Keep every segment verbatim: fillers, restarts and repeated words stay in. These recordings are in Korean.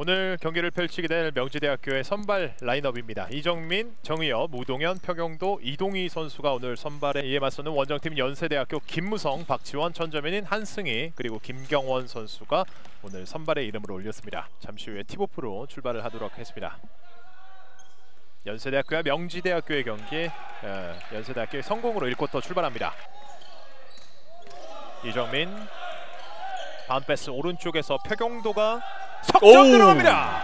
오늘 경기를 펼치게 될 명지대학교의 선발 라인업입니다. 이정민, 정의엽, 우동현, 표경도, 이동희 선수가 오늘 선발에 이에 맞서는 원정팀 연세대학교 김무성, 박지원, 천점인인 한승희, 그리고 김경원 선수가 오늘 선발에 이름을 올렸습니다. 잠시 후에 팁오프로 출발을 하도록 하겠습니다. 연세대학교와 명지대학교의 경기, 에, 연세대학교의 성공으로 일 쿼터 출발합니다. 이정민 바운패스 오른쪽에서 표경도가 석점 들어갑니다.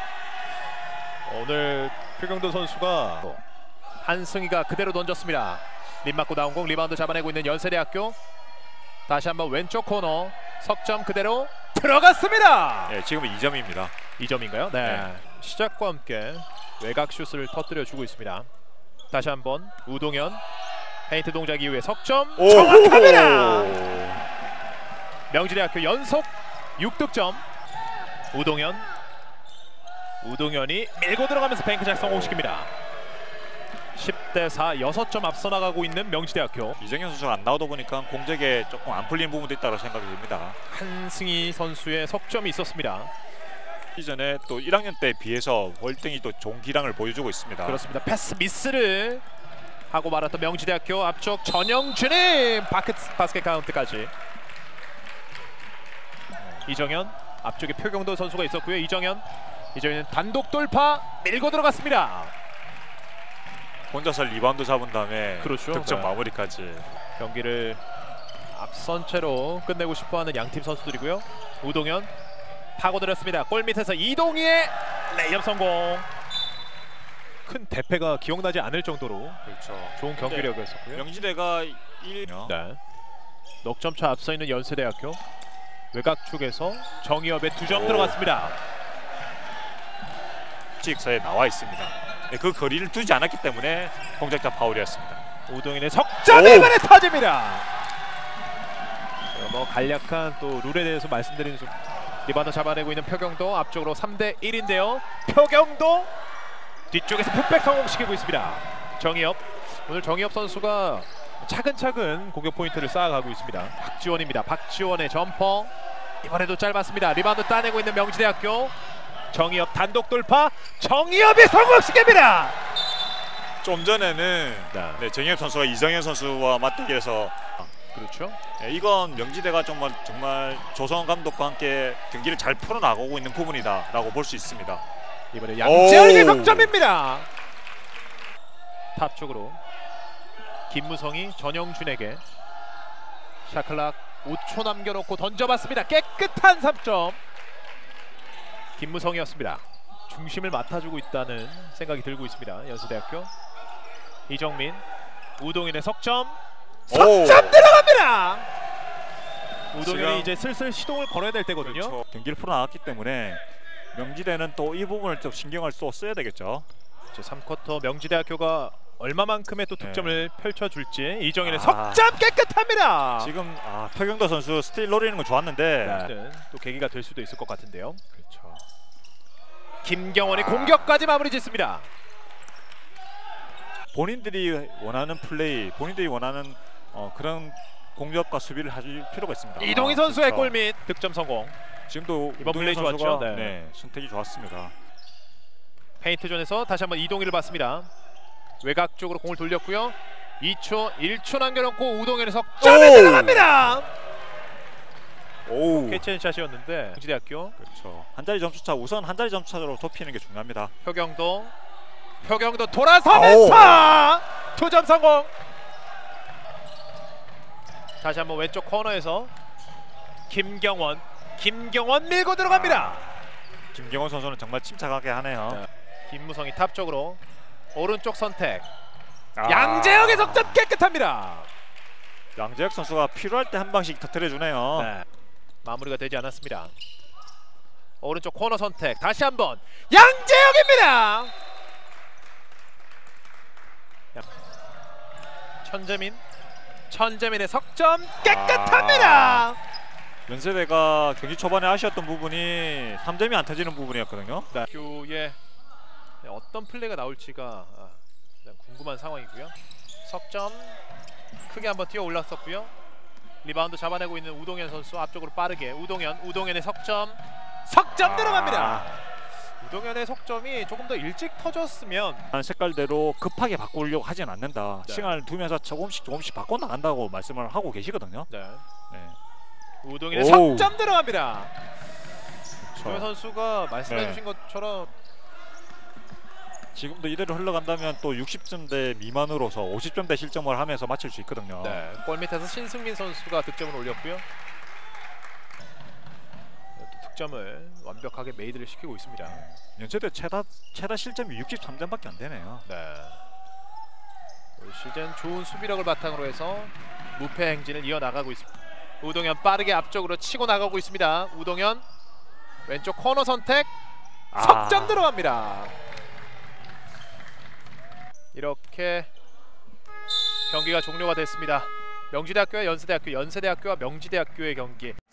오늘 표경도 선수가 한승희가 그대로 던졌습니다. 림 맞고 나온 공 리바운드 잡아내고 있는 연세대학교. 다시 한번 왼쪽 코너 석점 그대로 들어갔습니다. 네, 지금은 이 점입니다. 이 점인가요? 네. 네. 시작과 함께 외곽 슛을 터뜨려 주고 있습니다. 다시 한번 우동현 페인트 동작 이후에 석점 정확합니다. 명지대학교 연속 육 득점. 우동현 우동현이 밀고 들어가면서 뱅크샷 성공시킵니다. 십 대 사 여섯 점 앞서 나가고 있는 명지대학교. 이정현 선수가 안 나오다 보니까 공격에 조금 안 풀리는 부분도 있다고 생각이 듭니다. 한승희 선수의 석점이 있었습니다. 이전에 또 일 학년 때에 비해서 월등히 또 좋은 기량을 보여주고 있습니다. 그렇습니다. 패스 미스를 하고 말았던 명지대학교. 앞쪽 전영준의 바켓, 바스켓 카운트까지. 이정현 앞쪽에 표경도 선수가 있었고요. 이정현 이정현은 단독 돌파 밀고 들어갔습니다. 혼자서 리바운드 잡은 다음에 그렇죠. 득점 네. 마무리까지. 경기를 앞선 채로 끝내고 싶어하는 양팀 선수들이고요. 우동현 파고들었습니다. 골 밑에서 이동희의 레이업 성공. 큰 대패가 기억나지 않을 정도로 그렇죠. 좋은 경기력이었었고요. 명지대가 일 네. 넉 점 차 앞서 있는 연세대학교. 외곽 쪽에서 정의엽의 두 점 들어갔습니다. 직서에 나와 있습니다. 네, 그 거리를 두지 않았기 때문에 공작자 파울이었습니다. 우동인의 석점이 이번에 터집니다. 뭐 간략한 또 룰에 대해서 말씀드리는 좀 리바운드 잡아내고 있는 표경도. 앞쪽으로 삼 대 일인데요. 표경도 뒤쪽에서 풋백 성공시키고 있습니다. 정의엽 오늘 정의엽 선수가 차근차근 공격 포인트를 쌓아가고 있습니다. 박지원입니다. 박지원의 점퍼 이번에도 짧았습니다. 리바운드 따내고 있는 명지대학교. 정의엽 단독 돌파. 정의엽이 성공시킵니다. 좀 전에는 네. 네, 정의엽 선수가 이정현 선수와 맞대결해서 그렇죠. 네, 이건 명지대가 정말 정말 조성원 감독과 함께 경기를 잘 풀어나가고 있는 부분이다라고 볼 수 있습니다. 이번에 양재혁의 석점입니다. 탑 쪽으로 김무성이 전영준에게 샤클락 오 초 남겨놓고 던져봤습니다. 깨끗한 삼 점. 김무성이었습니다. 중심을 맡아주고 있다는 생각이 들고 있습니다. 연세대학교. 이정민 우동인의 석점. 석점 들어갑니다. 우동현이 이제 슬슬 시동을 걸어야 될 때거든요. 그렇죠. 경기를 풀어나갔기 때문에 명지대는 또 이 부분을 좀 신경을 또 써야 되겠죠. 삼 쿼터 명지대학교가 얼마만큼의 또 득점을 네. 펼쳐줄지. 이정현의 아. 석점 깨끗합니다. 지금 아, 표경도 선수 스틸 노리는 건 좋았는데 네. 또 계기가 될 수도 있을 것 같은데요. 그렇죠. 김경원이 아. 공격까지 마무리 짓습니다. 본인들이 원하는 플레이, 본인들이 원하는 어, 그런 공격과 수비를 할 필요가 있습니다. 이동희 아, 선수의 그렇죠. 골밑 득점 성공. 지금도 이번 플레이 좋았죠. 네. 네, 선택이 좋았습니다. 페인트 존에서 다시 한번 이동희를 봤습니다. 외곽 쪽으로 공을 돌렸고요. 이 초, 일 초 남겨놓고 우동현의 석점에 들어갑니다. 오. 캐치앤샷이었는데 명지대학교. 그렇죠. 한 자리 점수차 우선 한 자리 점수차로 좁히는 게 중요합니다. 표경도 표경도 돌아서면서 두 점 성공. 다시 한번 왼쪽 코너에서 김경원 김경원 밀고 들어갑니다. 아, 김경원 선수는 정말 침착하게 하네요. 네. 김무성이 탑 쪽으로 오른쪽 선택. 아. 양재혁의 석점 깨끗합니다. 양재혁 선수가 필요할 때 한 방씩 터뜨려 주네요. 네. 마무리가 되지 않았습니다. 오른쪽 코너 선택. 다시 한번 양재혁입니다. 천재민 천재민의 석점 깨끗합니다. 아. 연세대가 경기 초반에 아쉬웠던 부분이 삼 점이 안 터지는 부분이었거든요. 네. 교의 어떤 플레이가 나올지가 궁금한 상황이고요. 석점 크게 한번 뛰어 올랐었고요. 리바운드 잡아내고 있는 우동현 선수 앞쪽으로 빠르게 우동현 우동현의 석점 석점 아. 들어갑니다. 우동현의 석점이 조금 더 일찍 터졌으면 색깔대로 급하게 바꾸려고 하진 않는다. 네. 시간을 두면서 조금씩 조금씩 바꿔 나간다고 말씀을 하고 계시거든요. 네. 네. 우동현의 오우. 석점 들어갑니다. 그렇죠. 우동현 선수가 말씀해 네. 주신 것처럼 지금도 이대로 흘러간다면 또 육십 점대 미만으로서 오십 점대 실점을 하면서 맞출 수 있거든요. 네, 골 밑에서 신승민 선수가 득점을 올렸고요. 또 득점을 완벽하게 메이드를 시키고 있습니다. 연세대 최다 최다 실점이 육십삼 점밖에 안 되네요. 네. 올 시즌 좋은 수비력을 바탕으로 해서 무패 행진을 이어나가고 있습니다. 우동현 빠르게 앞쪽으로 치고 나가고 있습니다. 우동현 왼쪽 코너 선택 아. 석점 들어갑니다. 이렇게 경기가 종료가 됐습니다. 명지대학교와 연세대학교, 연세대학교와 명지대학교의 경기.